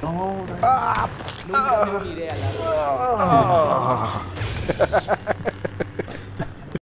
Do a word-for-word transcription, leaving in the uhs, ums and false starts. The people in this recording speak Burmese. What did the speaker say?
No, Ah, nunca me uniré a la ah.